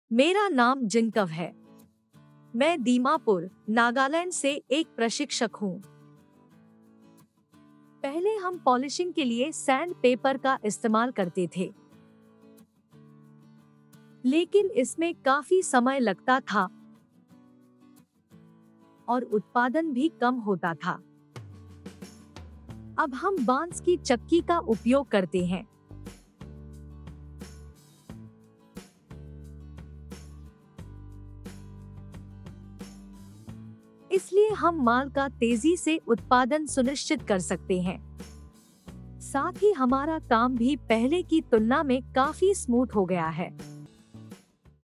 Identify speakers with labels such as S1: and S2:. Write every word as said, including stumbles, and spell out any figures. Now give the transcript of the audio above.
S1: मेरा नाम जिनकव है। मैं दीमापुर, नागालैंड से एक प्रशिक्षक हूँ। पहले हम पॉलिशिंग के लिए सैंड पेपर का इस्तेमाल करते थे, लेकिन इसमें काफी समय लगता था और उत्पादन भी कम होता था। अब हम बांस की चक्की का उपयोग करते हैं। इसलिए हम माल का तेजी से उत्पादन सुनिश्चित कर सकते हैं। साथ ही हमारा काम भी पहले की तुलना में काफी स्मूथ हो गया है।